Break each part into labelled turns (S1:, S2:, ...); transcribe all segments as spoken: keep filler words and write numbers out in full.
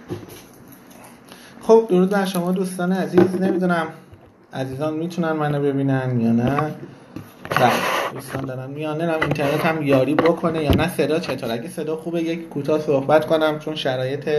S1: خب درود بر شما دوستان عزیز. نمیدونم عزیزان میتونن منو ببینن یا نه. بله دوستان دارن میان. نمیدونم اینترنت هم یاری بکنه یا نه. صدا چطور؟ اگه صدا خوبه یک کوتاه صحبت کنم چون شرایط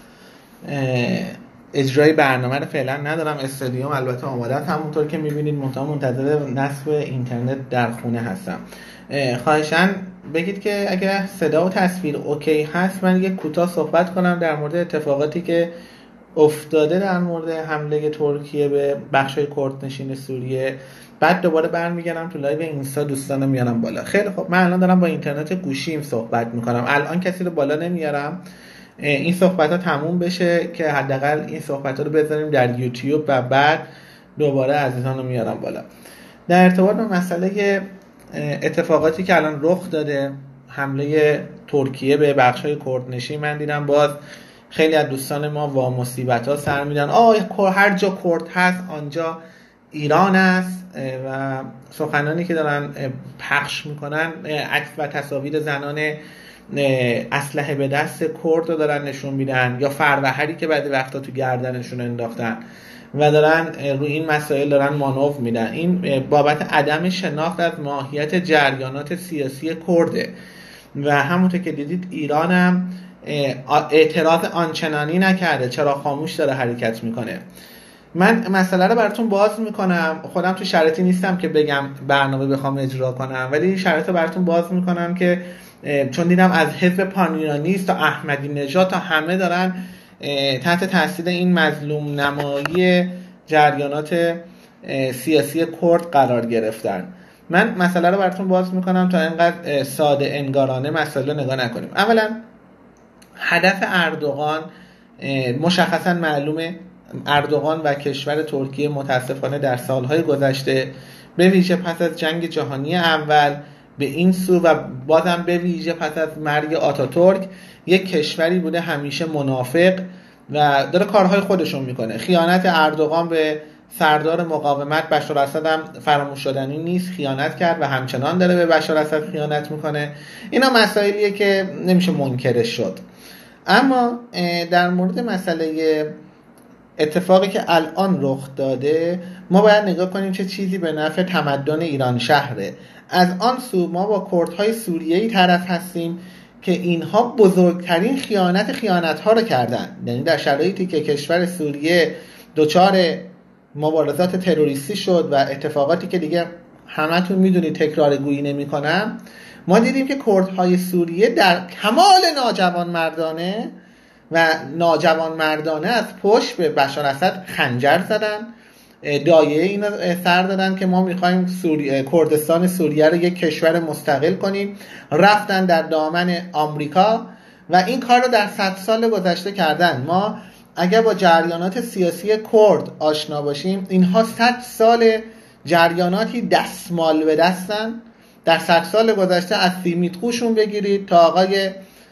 S1: اجرای برنامه رو فعلا ندارم. استادیوم البته آماده است همونطور که میبینید، منتظر نصب اینترنت در خونه هستم. خواهشاً بگید که اگه صدا و تصویر اوکی هست من یک کوتاه صحبت کنم در مورد اتفاقاتی که افتاده در مورد حمله ترکیه به بخشای کردنشین سوریه. بعد دوباره برمیگردم تو لایو اینستا دوستانو میارم بالا. خیلی خب، من الان دارم با اینترنت گوشیم صحبت میکنم، الان کسی رو بالا نمیارم. این صحبت ها تموم بشه که حداقل این صحبت ها رو بذاریم در یوتیوب و بعد دوباره عزیزان رو میارم بالا. در ارتباط با مسئله اتفاقاتی که الان رخ داده، حمله ترکیه به بخشای کردنشین، من دیدم باز خیلی از دوستان ما وا مصیبت ها سر میدن. آه هر جا کرد هست آنجا ایران است و سخنانی که دارن پخش میکنن عکس و تصاویر زنان اسلحه به دست کرد رو دارن نشون میدن یا فروهری که بعد وقتا تو گردنشون انداختن و دارن روی این مسائل دارن مانور میدن. این بابت عدم شناخت از ماهیت جریانات سیاسی کرده و همونطور که دیدید ایران هم اعتراض آنچنانی نکرده، چرا خاموش داره حرکت میکنه. من مسئله رو براتون باز میکنم. خودم تو شرایطی نیستم که بگم برنامه بخوام اجرا کنم، ولی شرایط رو براتون باز میکنم که چون دیدم از حزب پانیرانیست تا احمدی نژاد تا همه دارن تحت تاثیر این مظلوم نمایی جریانات سیاسی کرد قرار گرفتن. من مسئله رو براتون باز میکنم تا اینقدر ساده انگارانه مسئله نگاه نکنیم. اولا هدف اردوغان مشخصا معلومه. اردوغان و کشور ترکیه متاسفانه در سالهای گذشته به ویژه پس از جنگ جهانی اول به این سو و بازم به ویژه پس از مرگ آتاتورک یک کشوری بوده همیشه منافق و داره کارهای خودشون میکنه. خیانت اردوغان به سردار مقاومت بشار اسد هم فراموش شدنی نیست، خیانت کرد و همچنان داره به بشار اسد خیانت میکنه. اینا مسائلیه که نمیشه منکرش شد. اما در مورد مسئله اتفاقی که الان رخ داده ما باید نگاه کنیم چه چیزی به نفع تمدن ایران شهره. از آن سو ما با کردهای سوریه‌ای طرف هستیم که اینها بزرگترین خیانت خیانت‌ها رو کردن. یعنی در شرایطی که کشور سوریه دچار مبارزات تروریستی شد و اتفاقاتی که دیگه همتون میدونید تکرار گویی نمی‌کنم، ما دیدیم که کردهای سوریه در کمال ناجوان مردانه و ناجوان مردانه از پشت به بشار اسد خنجر زدن، دایه اینو سر دادن که ما میخوایم سوری... کردستان سوریه رو یک کشور مستقل کنیم. رفتن در دامن آمریکا و این کار رو در صد سال گذشته کردن. ما اگر با جریانات سیاسی کرد آشنا باشیم، اینها صد سال جریاناتی دستمال به دستن. در صد سال گذشته از سیمیتخوشون بگیرید تا آقای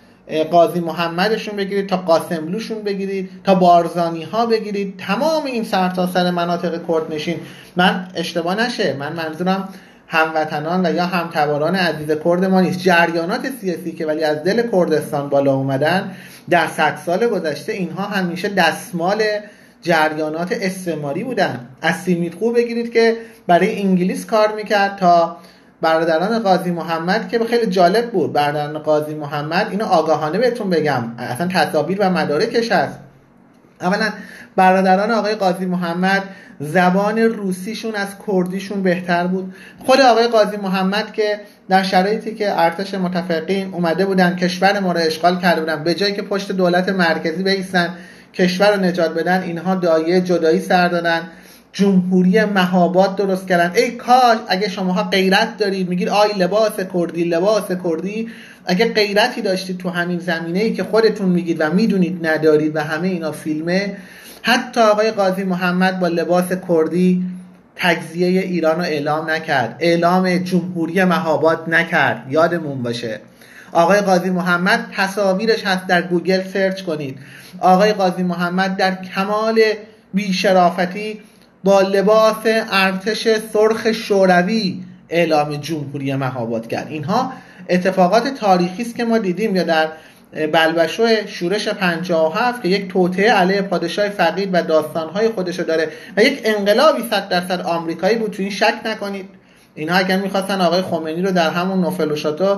S1: قاضی محمدشون بگیرید تا قاسملوشون بگیرید تا بارزانی ها بگیرید، تمام این سرتاسر مناطق کردنشین. من اشتباه نشه، من منظورم هموطنان و یا همتباران عزیز کرد ما نیست، جریانات سیاسی که ولی از دل کردستان بالا اومدن در صد سال گذشته اینها همیشه دستمال جریانات استعماری بودن. از سیمیتخو بگیرید که برای انگلیس کار میکرد تا برادران قاضی محمد که خیلی جالب بود. برادران قاضی محمد، اینو آگاهانه بهتون بگم، اصلا تصاویر و مدارکش هست. اولا برادران آقای قاضی محمد زبان روسیشون از کردیشون بهتر بود. خود آقای قاضی محمد که در شرایطی که ارتش متفقین اومده بودن کشور ما رو اشغال کرده بودن، به جایی که پشت دولت مرکزی بایستن کشور رو نجات بدن، اینها دایه جدایی سر دادن، جمهوری مهاباد درست کردن. ای کاش اگه شماها غیرت دارید میگید آی لباس کردی لباس کردی، اگه غیرتی داشتید تو همین زمینه‌ای که خودتون میگید و میدونید ندارید و همه اینا فیلمه، حتی آقای قاضی محمد با لباس کردی تجزیه ایران رو اعلام نکرد، اعلام جمهوری مهاباد نکرد. یادمون باشه آقای قاضی محمد تصاویرش هست، در گوگل سرچ کنید. آقای قاضی محمد در کمال بی‌شرافتی با لباس ارتش سرخ شوروی اعلام جمهوری مهاباد کرد. اینها اتفاقات تاریخی است که ما دیدیم. یا در بلبشو شورش پنجاه و هفت که یک توطئه علیه پادشاه فقید و داستانهای خودشو داره و یک انقلابی صد درصد آمریکایی بود، تو این شک نکنید. اینا اگر میخواستن آقای خمینی رو در همون نوفل و شاتو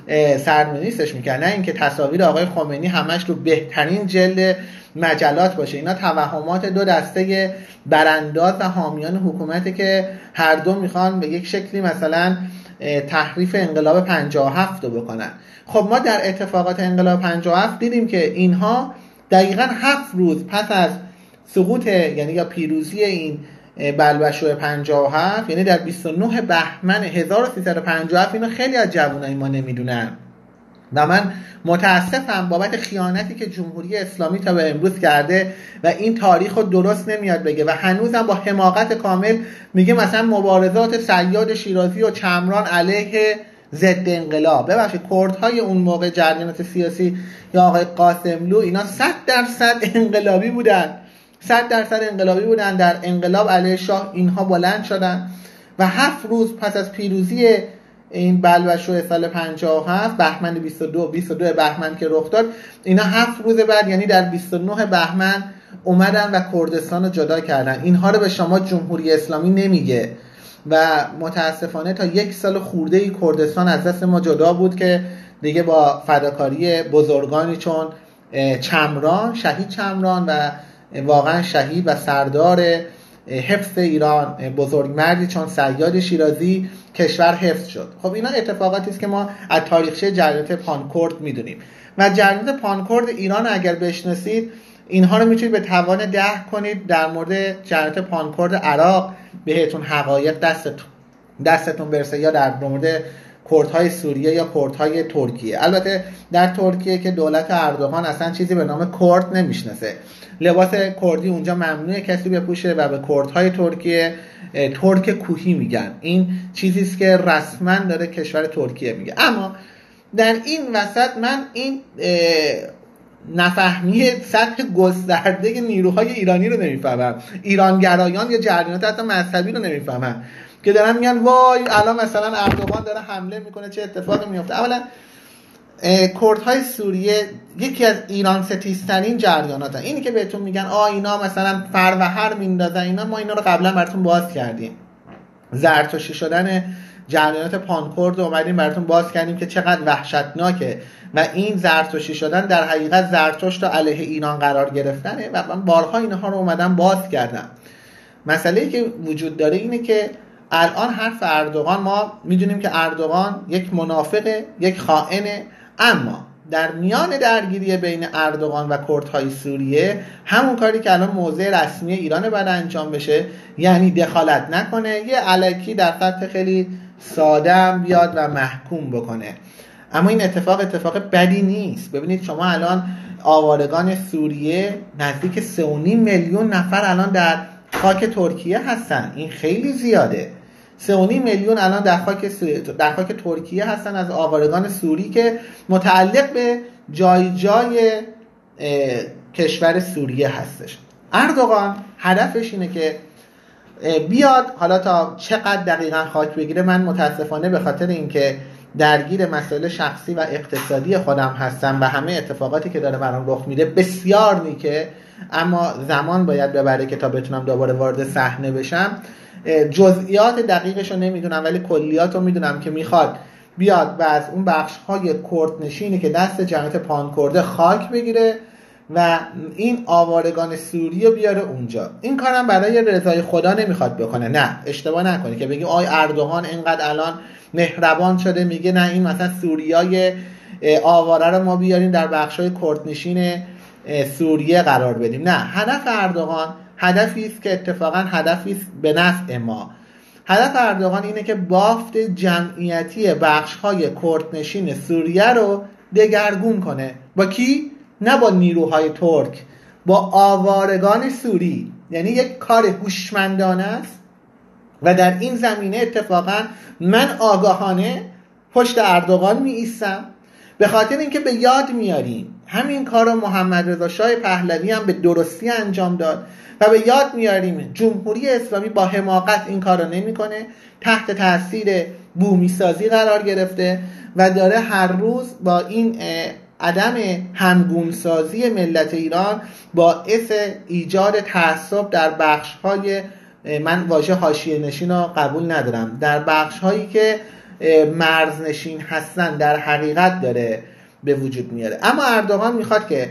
S1: سرنوشتش میکنن، نه اینکه تصاویر آقای خمینی همش تو بهترین جلد مجلات باشه. اینا توهمات دو دسته برانداز و حامیان حکومته که هر دو میخوان به یک شکلی مثلا تحریف انقلاب پنجاه و هفت رو بکنن. خب ما در اتفاقات انقلاب پنجاه و هفت دیدیم که اینها دقیقاً هفت روز پس از سقوط یعنی یا پیروزی این بلبشو پنجاه و هفت، یعنی در بیست و نه بهمن هزار و سیصد و پنجاه و هفت، اینو خیلی از جوانای ما نمیدونن و من متاسفم بابت خیانتی که جمهوری اسلامی تا به امروز کرده و این تاریخ رو درست نمیاد بگه و هنوزم با حماقت کامل میگه مثلا مبارزات صیاد شیرازی و چمران علیه ضد انقلاب. ببخشید کردهای اون موقع جریانات سیاسی یا آقای قاسملو اینا صد درصد انقلابی بودن، صد درصد انقلابی بودن. در انقلاب علیه شاه اینها بلند شدن و هفت روز پس از پیروزی این بلبشو سال پنجاه و هفت، بهمن بیست و دو بیست و دو بهمن که رخ داد، اینا هفت روز بعد یعنی در بیست و نه بهمن اومدن و کردستان رو جدا کردن. اینها رو به شما جمهوری اسلامی نمیگه و متاسفانه تا یک سال خورده ای کردستان از دست ما جدا بود که دیگه با فداکاری بزرگانی چون چمران، شهید چمران و واقعا شهید و سردار حفظ ایران، بزرگمردی چون صیاد شیرازی، کشور حفظ شد. خب اینا اتفاقاتی است که ما از تاریخچه جریانات پانکورد میدونیم و جریانات پانکورد ایران اگر بشناسید اینها رو میتونید به توان ده کنید. در مورد جریانات پانکورد عراق بهتون حقایق دستتون دستتون برسه، یا در مورد کردهای سوریه یا کردهای ترکیه. البته در ترکیه که دولت اردوغان اصلا چیزی به نام کرد نمیشناسه، لباس کردی اونجا ممنوعه کسی بپوشه و به کردهای ترکیه ترک کوهی میگن. این چیزی است که رسما داره کشور ترکیه میگه. اما در این وسط من این نفهمی سطح گسترده نیروهای ایرانی رو نمیفهمم، ایرانگرایان یا جریانات حتی مذهبی رو نمیفهمم که دارن میگن وای الان مثلا اردوغان داره حمله میکنه چه اتفاقی میفته. اولا کردهای سوریه یکی از ایران ستیزترین جریانات هست. اینی که بهتون میگن آ اینا مثلا فروهر میندازن، اینا ما اینا رو قبلا براتون باز کردیم. زرتشتی شدن جریانات پانکورد رو اومدیم براتون باز کردیم که چقدر وحشتناکه و این زرتشتی شدن در حقیقت زرتشت علیه ایران قرار گرفتنه و من بارها اینها رو اومدم باز کردم. مسئله‌ای که وجود داره اینه که الان حرف اردوغان، ما میدونیم که اردوغان یک منافقه، یک خائنه، اما در میان درگیری بین اردوغان و کردهای سوریه همون کاری که الان موضع رسمی ایران باید انجام بشه، یعنی دخالت نکنه، یه الکی در سطح خیلی ساده هم بیاد و محکوم بکنه. اما این اتفاق اتفاق بدی نیست. ببینید شما الان آوارگان سوریه نزدیک سه و نیم میلیون نفر الان در خاک ترکیه هستن. این خیلی زیاده. سه و نیم میلیون الان در خاک در خاک ترکیه هستن از آوارگان سوری که متعلق به جای جای کشور سوریه هستش. اردوغان هدفش اینه که بیاد، حالا تا چقدر دقیقاً خاک بگیره من متاسفانه به خاطر اینکه درگیر مسائل شخصی و اقتصادی خودم هستم و همه اتفاقاتی که داره برام رخ میده بسیار نیکه، اما زمان باید ببره که تا بتونم دوباره وارد صحنه بشم. جزئیات دقیقش رو نمیدونم ولی کلیات رو میدونم که میخواد بیاد و از اون بخش های کرد نشینی که دست جمعیت پانکرده خاک بگیره و این آوارگان سوری رو بیاره اونجا. این کارم برای رضای خدا نمیخواد بکنه. نه، اشتباه نکنی که بگی آی اردوغان اینقدر الان مهربان شده میگه نه این مثلا سوریای آواره رو ما بیاریم در بخشای کردنشین سوریه قرار بدیم. نه، هدف اردوغان هدفی است که اتفاقا هدفی است به نفع ما. هدف اردوغان اینه که بافت جمعیتی بخش‌های کردنشین سوریه رو دگرگون کنه. با کی؟ نه با نیروهای ترک، با آوارگان سوری. یعنی یک کار هوشمندانه است و در این زمینه اتفاقا من آگاهانه پشت اردوغان می ایستم، به خاطر اینکه به یاد میاریم همین کار رو محمد رضا شاه پهلوی هم به درستی انجام داد و به یاد میاریم جمهوری اسلامی با حماقت این کار رو نمی کنه، تحت تاثیر بومی سازی قرار گرفته و داره هر روز با این عدم همگونسازی ملت ایران باعث ایجاد تعصب در بخش‌های، من واژه حاشیه نشین رو قبول ندارم، در بخش‌هایی که مرزنشین هستن در حقیقت داره به وجود میاره. اما اردوغان میخواد که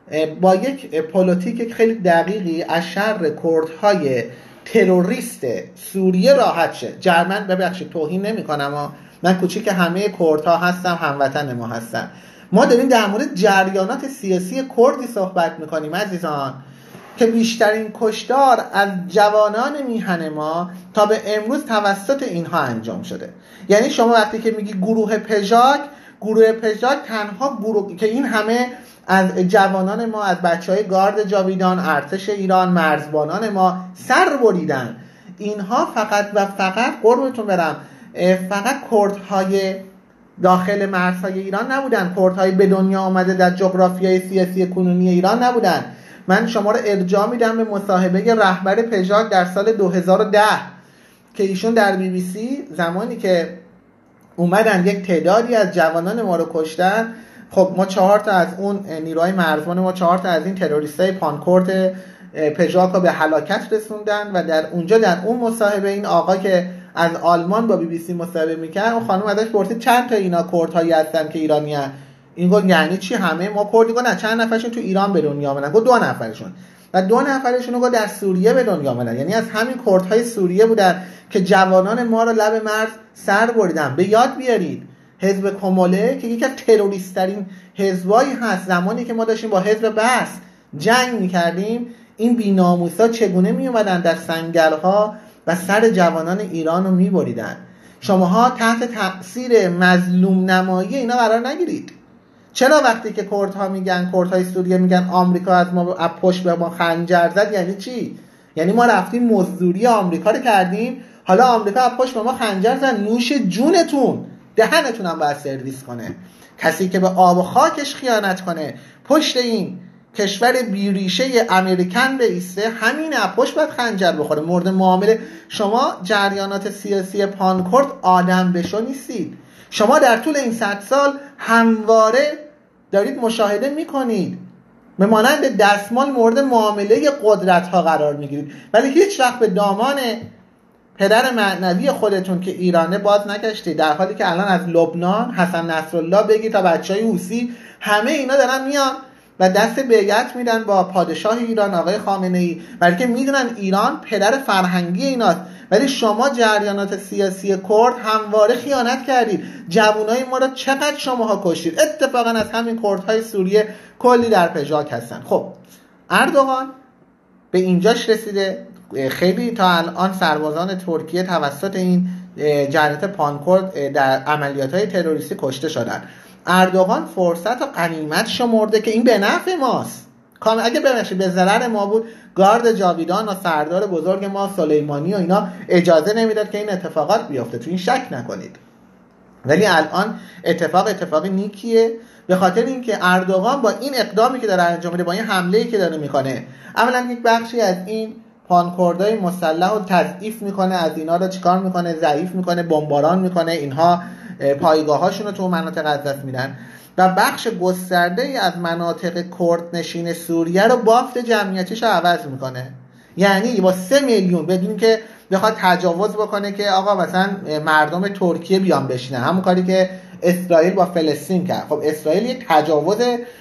S1: با یک پلیتیک خیلی دقیقی از شر کردهای تروریست سوریه راحت شه. جرمن ببخشید توهین نمی‌کنم اما من کوچیک همه کردها هستم، هموطن ما هستن. ما داریم در مورد جریانات سیاسی کردی صحبت میکنیم عزیزان که بیشترین کشتار از جوانان میهن ما تا به امروز توسط اینها انجام شده. یعنی شما وقتی که میگی گروه پژاک، گروه پژاک تنها گروه که این همه از جوانان ما، از بچهای گارد جاویدان، ارتش ایران، مرزبانان ما سر بریدن، اینها فقط و فقط قربتون برم فقط کردهای داخل مرزهای ایران نبودن، کردهای به دنیا آمده در جغرافیای سیاسی کنونی ایران نبودن. من شما رو ارجاع میدم به مصاحبه رهبر پژاک در سال دو هزار و ده که ایشون در بی بی سی زمانی که اومدن یک تعدادی از جوانان ما رو کشتن، خب ما چهار تا از اون نیروهای مرزبان ما، چهار تا از این تروریستای پانکورت پژاک رو به هلاکت رسوندن و در اونجا در اون مصاحبه این آقا که از آلمان با بی بی سی مصاحبه میکرد، اون خانم ازش پرسید چند تا اینا کردهایی هستن که ایرانی هستن؟ این گفت یعنی چی همه ما کردی؟ گفت نه چند نفرشون تو ایران به دنیا آمدن. گفت دو نفرشون و دو نفرشون رو در سوریه به دنیا آمدن، یعنی از همین کردهای سوریه بودن که جوانان ما رو لب مرز سر بریدن. به یاد بیارید حزب کموله که یکی از تروریست‌ترین حزبایی هست، زمانی که ما داشتیم با حزب بث جنگ میکردیم، این بی‌ناموسا چگونه میومدن در سنگرها و سر جوانان ایران رو میبریدن. شماها تحت تأثیر مظلوم نمایی اینا قرار نگیرید. چرا وقتی که کردها میگن، کردهای سوریه میگن آمریکا از ما از پشت به ما خنجر زد، یعنی چی؟ یعنی ما رفتیم مزدوری آمریکا رو کردیم، حالا آمریکا از پشت به ما خنجر زد. نوش جونتون، دهنتون هم باید سرویس کنه. کسی که به آب و خاکش خیانت کنه، پشت این کشور بیریشه امریکن بیسته، همین اپوش باید خنجر بخوره. مورد معامله شما جریانات سیاسی پانکورد آدم بشو نیستید. شما در طول این صد سال همواره دارید مشاهده میکنید به مانند دستمال مورد معامله قدرت ها قرار میگیرید، ولی هیچ وقت به دامان پدر معنوی خودتون که ایرانه باز نگشتید، در حالی که الان از لبنان حسن نصرالله بگی تا بچهای حوثی همه اینا دارن میان و دست بیعت میدن با پادشاه ایران آقای خامنه‌ای، برای که میدونن ایران پدر فرهنگی ایناست. ولی شما جریانات سیاسی کرد همواره خیانت کردید. جوانای ما رو چقدر شماها کشتید. اتفاقا از همین کردهای سوریه کلی در پژاک هستن. خب اردوغان به اینجاش رسیده. خیلی تا الان سربازان ترکیه توسط این جریانات پانکورد در عملیات‌های تروریستی کشته شدن. اردوغان فرصت و غنیمت شمرده که این به نفع ماست. اگه ببخشید به ضرر ما بود، گارد جاویدان و سردار بزرگ ما سلیمانی و اینا اجازه نمیداد که این اتفاقات بیفته، تو این شک نکنید. ولی الان اتفاق اتفاقی نیکیه، به خاطر اینکه اردوغان با این اقدامی که داره انجام میده، با این حمله‌ای که داره میکنه، اولا یک بخشی از این پانکوردای مسلح رو تضعیف میکنه، از اینا رو چیکار میکنه؟ ضعیف میکنه، بمباران میکنه، اینها پایگاهاشون رو تو مناطق از دست میدن و بخش گسترده‌ای از مناطق کرد نشین سوریه رو بافت جمعیتیش رو عوض میکنه. یعنی با سه میلیون بدون که بخواد تجاوز بکنه که آقا مثلا مردم ترکیه بیان بشینن، همون کاری که اسرائیل با فلسطین کرد. خب اسرائیل یک تجاوز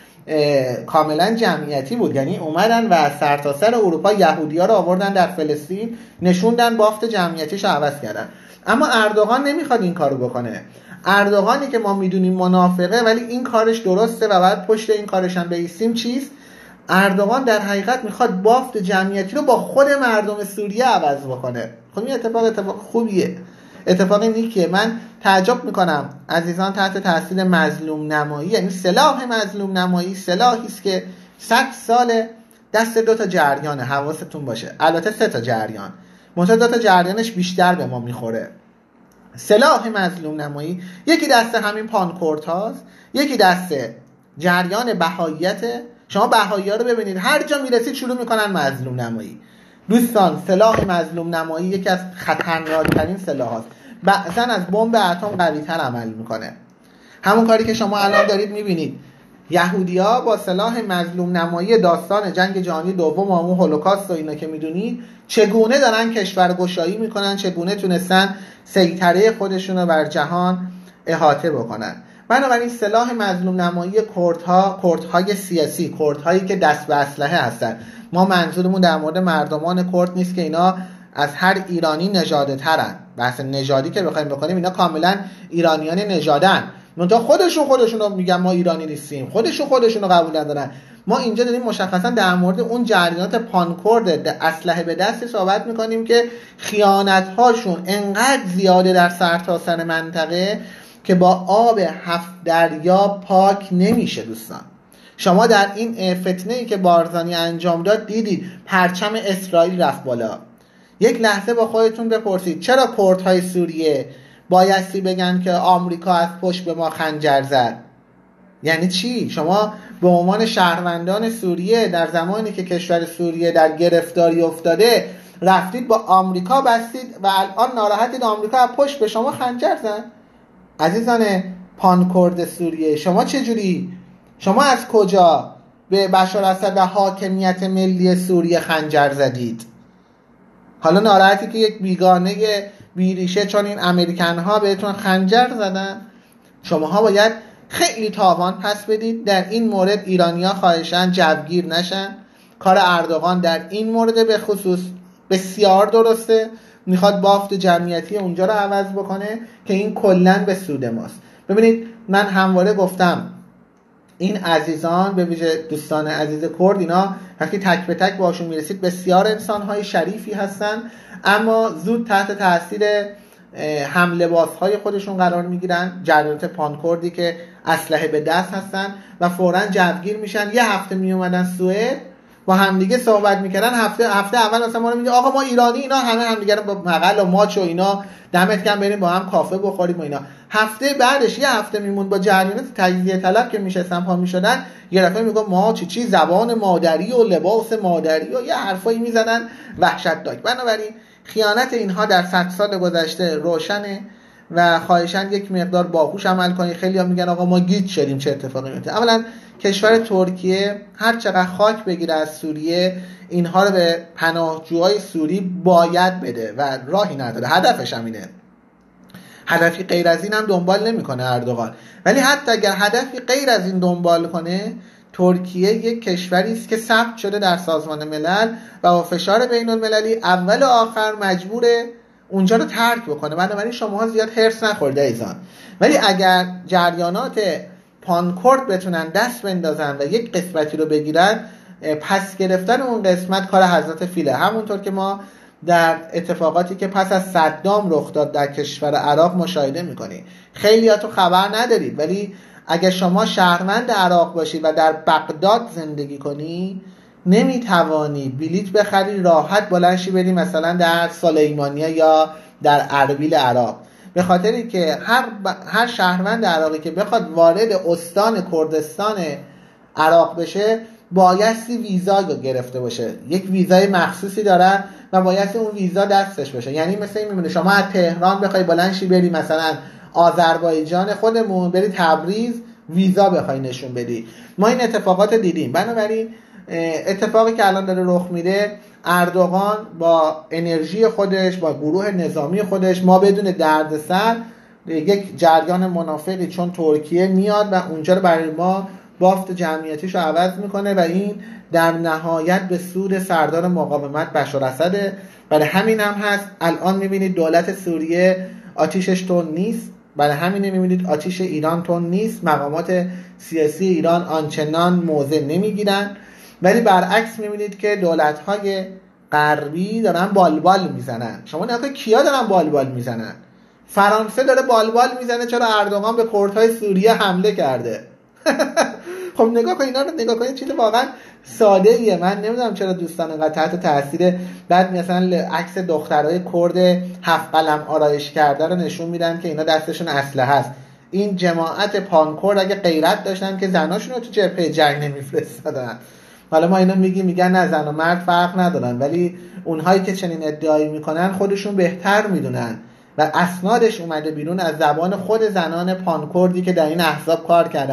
S1: کاملا جمعیتی بود، یعنی اومدن و سرتاسر اروپا یهودی‌ها رو آوردن در فلسطین، نشوندن، بافت جمعیتیش رو عوض کردن. اما اردوغان نمیخواد این کارو بکنه. اردوغانی که ما میدونیم منافقه ولی این کارش درسته و بعد پشت این کارش هم بایستیم چیست؟ اردوغان در حقیقت میخواد بافت جمعیتی رو با خود مردم سوریه عوض بکنه. خب این اتفاق اتفاق خوبیه، اتفاق نیکیه. من تعجب میکنم عزیزان تحت تاثیر مظلوم نمایی، یعنی سلاح مظلوم نمایی سلاحی است که صد سال دست دو تا جریانه، حواستون باشه. البته سه تا جریان، منتها دو تا جریانش بیشتر به ما میخوره. سلاح مظلوم نمایی یکی دست همین پانکورت هاست، یکی دست جریان بهاییت. شما بهایی ها رو ببینید، هر جا میرسید شروع میکنن مظلوم نمایی. دوستان سلاح مظلوم نمایی یکی از خطرناکترین سلاح هاست، بعضن از بمب اتم قوی تر عمل میکنه. همون کاری که شما الان دارید میبینید، یهودیا با سلاح مظلوم نمایی داستان جنگ جهانی دوم و همون هولوکاست و اینا که میدونی چگونه دارن کشورگشایی میکنن، چگونه تونستن سیطره خودشون رو بر جهان احاطه بکنن. بنابراین سلاح مظلوم نمایی کردها، کردهای سیاسی، کردهایی که دست به اسلحه هستن، ما منظورمون در مورد مردمان کرد نیست که اینا از هر ایرانی نژاده ترن. بحث نژادی که بخوایم بکنیم، اینا کاملا ایرانیان نژادن، منتها خودشون خودشون رو میگن ما ایرانی نیستیم، خودشون خودشون رو قبول ندارن. ما اینجا داریم مشخصا در مورد اون جریانات پانکورد اسلحه به دست صحبت میکنیم که خیانت‌هاشون انقدر زیاده در سرتاسر منطقه که با آب هفت دریا پاک نمیشه. دوستان شما در این فتنه‌ای که بارزانی انجام داد دیدید پرچم اسرائیل رفت بالا. یک لحظه با خودتون بپرسید چرا کردهای سوریه بایستی بگن که آمریکا از پشت به ما خنجر زد؟ یعنی چی؟ شما به عنوان شهروندان سوریه در زمانی که کشور سوریه در گرفتاری افتاده رفتید با آمریکا بستید و الان ناراحتید آمریکا از پشت به شما خنجر زد؟ عزیزان پانکورد سوریه، شما چجوری؟ شما از کجا به بشار اسد و حاکمیت ملی سوریه خنجر زدید؟ حالا ناراحتی که یک بیگانه بیریشه چون این امریکن ها بهتون خنجر زدن؟ شماها باید خیلی تاوان پس بدید. در این مورد ایرانیا خواهشاً جوگیر نشن. کار اردوغان در این مورد به خصوص بسیار درسته، میخواد بافت جمعیتی اونجا رو عوض بکنه که این کلن به سود ماست. ببینید من همواره گفتم این عزیزان به ویژه دوستان عزیز کرد، اینا وقتی تک به تک باشون میرسید بسیار انسانهای شریفی هستن، اما زود تحت تاثیر حمله بازهای خودشون قرار میگیرن، جریانات پانکوردی که اسلحه به دست هستن و فوراً جوگیر میشن. یه هفته میومدن سوئد با همدیگه صحبت میکردن، هفته هفته اول مثلا ما رو میگه آقا ما ایرانی، اینا همه همدیگه رو با مقل و ماچ و اینا دمت گرم بریم با هم کافه بخوریم و اینا. هفته بعدش یه هفته میمون با جریانات تجزیه طلب که میشستن پا میشدن، یه دفعه میگه ما چی چی زبان مادری و لباس مادری و یه حرفایی میزدن وحشتناک. بنابراین خیانت اینها در صد سال گذشته روشنه و خواهشاً یک مقدار باهوش عمل کنید. خیلی ها میگن آقا ما گیج شدیم، چه اتفاقی میفته؟ اولا کشور ترکیه هر چقدر خاک بگیره از سوریه، اینها رو به پناهجوهای سوری باید بده و راهی نداره. هدفش هم اینه، هدفی غیر از این هم دنبال نمیکنه اردوغان. ولی حتی اگر هدفی غیر از این دنبال کنه، ترکیه یک کشوری است که ثبت شده در سازمان ملل و با فشار بین المللی اول و آخر مجبوره اونجا رو ترک بکنه. بنابراین شماها زیاد هرس نخورده ایزان. ولی اگر جریانات پانکورد بتونن دست بندازن و یک قسمتی رو بگیرن، پس گرفتن اون قسمت کار حضرت فیله. همونطور که ما در اتفاقاتی که پس از صدام رخ داد در کشور عراق مشاهده میکنید. خیلی ها تو خبر ندارید، ولی اگر شما شهروند عراق باشید و در بغداد زندگی کنی، نمیتوانی بلیط بخری راحت بلنشی بدی مثلا در سلیمانیه یا در اربیل عراق، به خاطری که هر, ب... هر شهروند عراقی که بخواد وارد استان کردستان عراق بشه بایستی ویزا رو گرفته باشه. یک ویزای مخصوصی دارن و بایستی اون ویزا دستش باشه. یعنی مثل این میمونه شما از تهران بخوای بلنشی بری مثلا آذربایجان خودمون، بری تبریز، ویزا بخوای نشون بدی. ما این اتفاقات دیدیم. بنابراین اتفاقی که الان داره رخ میده، اردوغان با انرژی خودش، با گروه نظامی خودش، ما بدون دردسر یک جریان منافقی چون ترکیه میاد و اونجا رو برای ما بافت جمعیتیش رو عوض میکنه و این در نهایت به سود سردار مقاومت بشار اسده. برای همین هم هست الان میبینید دولت سوریه آتیشش تون نیست، برای همین میبینید آتیش ایران تون نیست، مقامات سیاسی ایران آنچنان موضع نمیگیرن، ولی برعکس میبینید که دولت‌های غربی دارن بالبال میزنن. شما نگاه کنید کیا دارن بالبال میزنن؟ فرانسه داره بالبال میزنه چرا اردوغان به کردهای سوریه حمله کرده. خب نگاه کنید، اینا رو نگاه کنید، چیز واقعا ساده ایه. من نمیدونم چرا دوستان انقدر تحت تاثیر بعد مثلا عکس دخترای کرد هفت قلم آرایش کرده رو نشون میدن که اینا دستشون اسلحه هست. این جماعت پانکورد اگه غیرت داشتن که زناشون رو تو جبهه جنگ نمیفرستادن. حالا ما اینا میگیم میگن نه زن و مرد فرق ندارن، ولی اونهایی که چنین ادعایی میکنن خودشون بهتر میدونن و اسنادش اومده بیرون از زبان خود زنان پانکوردی که در این احزاب کار کردن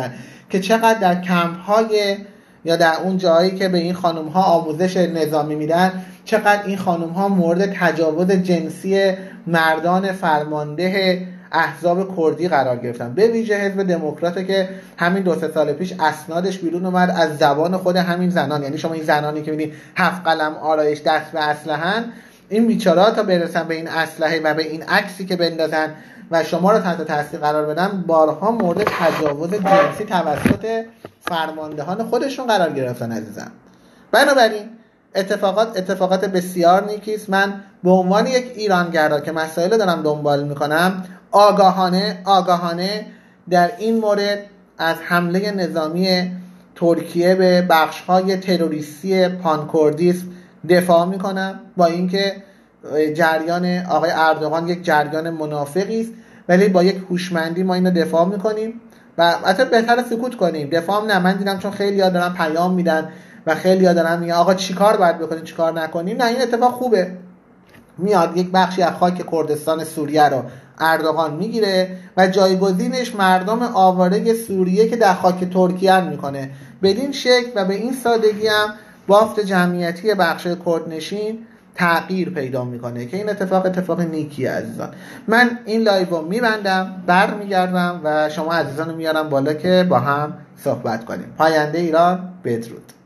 S1: که چقدر در کمپ های یا در اون جایی که به این خانم ها آموزش نظامی میدن چقدر این خانم ها مورد تجاوز جنسی مردان فرمانده احزاب کردی قرار گرفتن، به ویژه حزب دموکرات که همین دو سه سال پیش اسنادش بیرون اومد از زبان خود همین زنان. یعنی شما این زنانی که میبینید هفت قلم آرایش دست به اسلحه‌اند، این بیچاره‌ها تا برسن به این اسلحه و به این عکسی که بندازن و شما رو تحت تاثیر قرار بدن، بارها مورد تجاوز جنسی توسط فرماندهان خودشون قرار گرفتن عزیزم. بنابراین اتفاقات اتفاقات بسیار نیکی است. من به عنوان یک ایرانگرا که مسائل دارم دنبال میکنم، آگاهانه آگاهانه در این مورد از حمله نظامی ترکیه به بخش‌های تروریستی پانکردیسم دفاع میکنم، با اینکه جریان آقای اردوغان یک جریان منافقی است، ولی با یک هوشمندی ما اینو دفاع میکنیم و البته بهتره سکوت کنیم. دفاع نه، من دیدم چون خیلی‌ها دارن پیام میدن و خیلی‌ها دارن میگن آقا چیکار باید بکنیم چیکار نکنیم، نه این اتفاق خوبه. میاد یک بخشی از خاک کردستان سوریه رو اردوغان میگیره و جایگزینش مردم آواره سوریه که در خاک ترکیه میکنه. بدین شکل و به این سادگی هم بافت جمعیتی بخش کردنشین تغییر پیدا میکنه که این اتفاق اتفاق نیکیه عزیزان. من این لایو رو میبندم، برمیگردم و شما عزیزان رو میارم بالا که با هم صحبت کنیم. پاینده ایران، بدرود.